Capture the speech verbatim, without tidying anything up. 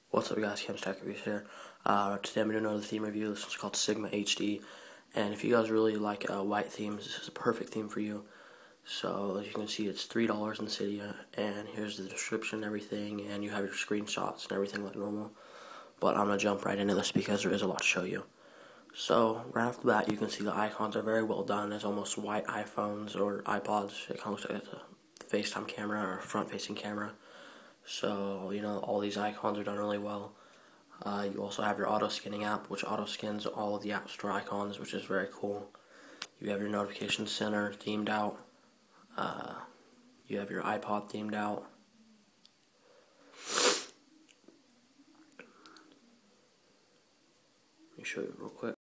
What's up guys, Cam's Tech Reviews here. Uh, today I'm doing another theme review. This one's called Sigma H D. And if you guys really like uh, white themes, this is a perfect theme for you. So as you can see, it's three dollars in Cydia, and here's the description and everything, and you have your screenshots and everything like normal. But I'm going to jump right into this because there is a lot to show you. So right off the bat, you can see the icons are very well done. It's almost white iPhones or iPods. It kind of looks like it's a FaceTime camera or a front-facing camera. So, you know, all these icons are done really well. Uh, you also have your auto scanning app, which auto scans all of the App Store icons, which is very cool. You have your notification center themed out. Uh, you have your iPod themed out. Let me show you real quick.